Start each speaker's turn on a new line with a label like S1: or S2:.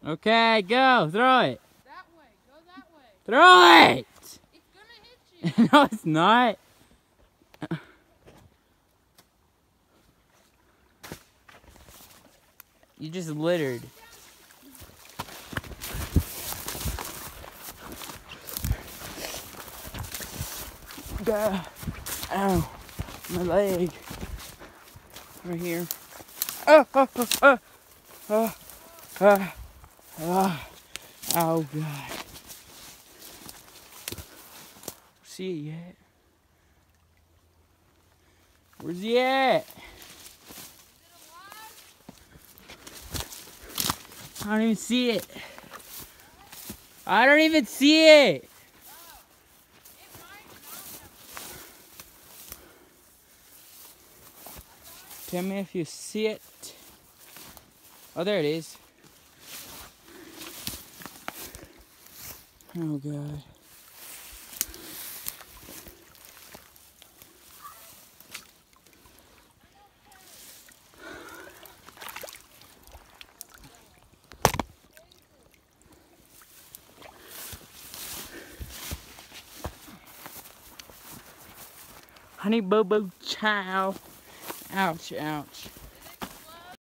S1: Okay, go. Throw it.
S2: That way. Go that way.
S1: Throw it!
S2: It's gonna hit you.
S1: No, it's not. You just littered. Ow, my leg. Right here. Oh, oh, oh, oh, oh, oh, oh, oh God. See it yet? Where's he at? I don't even see it. I don't even see it. Tell me if you see it. Oh, there it is. Oh, God. Honey Boo Boo Chow. Ouch, ouch.